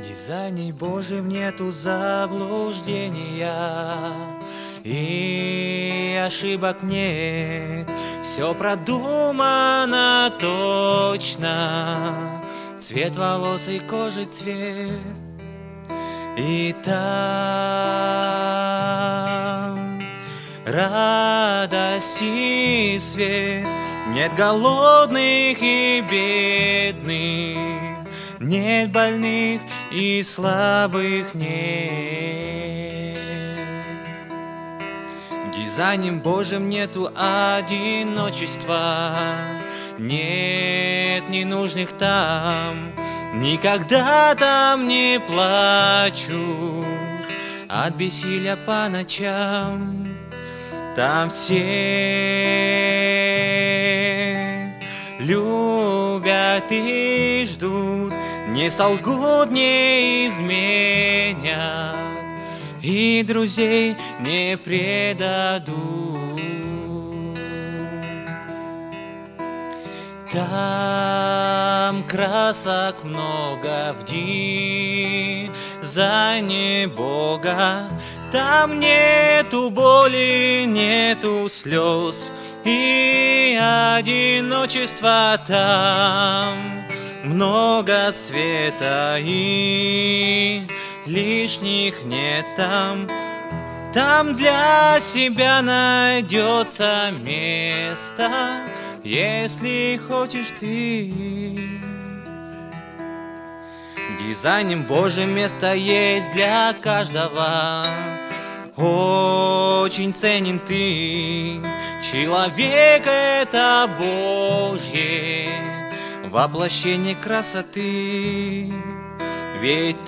дизайне Божьем нету заблуждения и ошибок нет. Все продумано точно, цвет волос и кожи цвет. И там радость и свет, нет голодных и бедных, нет больных и слабых нет. В дизайне Божьем нету одиночества, нет ненужных там, никогда там не плачу от бессилия по ночам. Там все любят и ждут, не солгут, не изменят, и друзей не предадут. Там красок много в дизайне Бога, там нету боли, нету слез и одиночества. Там много света и лишних нет там. Там для себя найдется место, если хочешь ты. В дизайне Божьем место есть для каждого. Очень ценен ты, человек — это Божье воплощение красоты. Ведь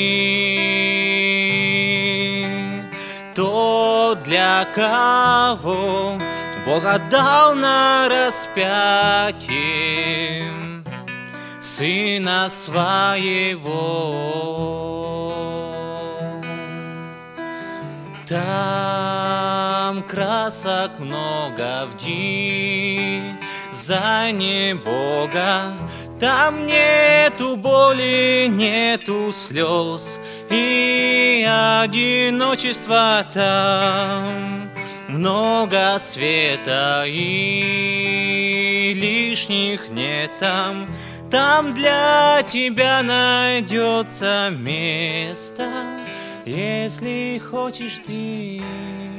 ты тот, для кого Бог отдал на распятие Сына Своего. Там красок много в дизайне Бога, там нету боли, нету слез и одиночества. Там много света и лишних нет там. Там для тебя найдется место, если хочешь ты.